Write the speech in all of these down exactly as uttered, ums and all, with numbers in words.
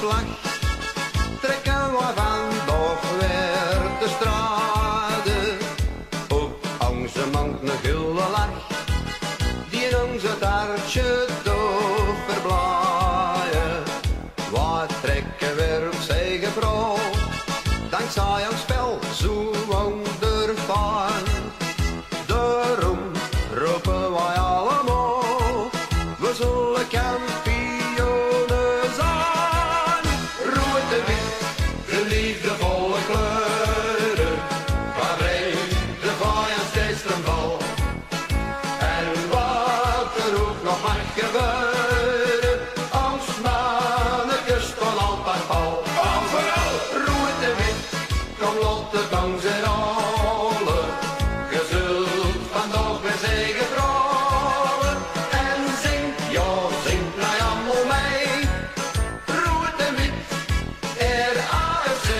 slag trekken we vandaag weer de straten op onze mond een gulle lach die in onze taartje doof verblaaien. Wat trekken we op zege vrouw, dankzij ons spel zo wonderfijn. Daarom roepen wij allemaal, we zullen kampioenen zijn. Roet de wit, de liefdevolle kleuren, waarin de vijand steeds ten val. En wat er ook nog mag gebeuren, ons mannekes van altijd val. Overal, roet de wit, kom lot de kans en rollen. Je zult vandaag weer zegen vrouwen en zing, ja zing nou allemaal mee. Roet en wit, R A F C.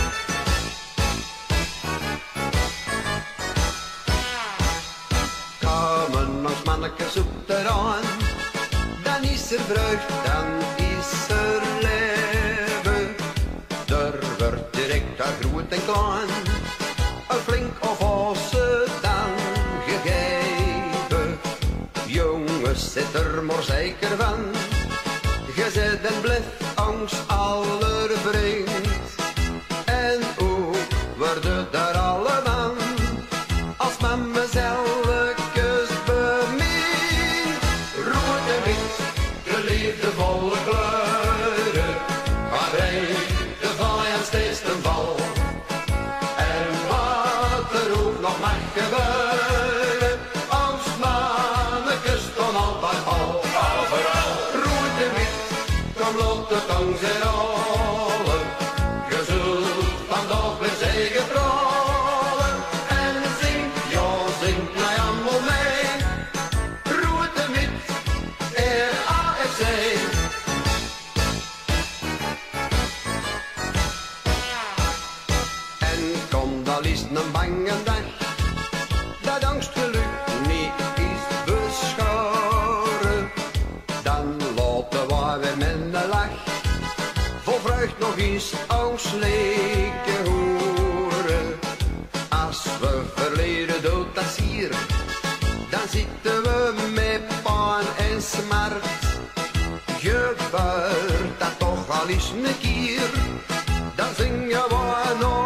Komen ons mannekes op de raan, dan is er vreugd, dan is er leven. Er wordt direct aan groot en klein een flink of osse dan gegeven. Jongens, zit er maar zeker van, je zit en blijft ons aller vriend. En ook worden daar alle man, als men mezelf kust bemint. Rood en wit, de liefdevolle kleuren, waarin de vijand steeds ten val. En wat er ook nog mag gebeuren, ons mannekes dan altijd al. Overal, rood en wit, kom lot de tongs en rollen. Je zult vandaag weer zegen vrouwen en zing, ja zing nou allemaal mee. Rood en wit, R A F C. En kom dan is een bange dag, dat angstgeluk niet is beschoren. Dan laten wij weer met een lach, vol vreugd nog eens ons leken horen. Als we verleden dood dat hier, dan zitten we met pijn en smart. Gebeurt dat toch al eens een keer, dan zingen we nog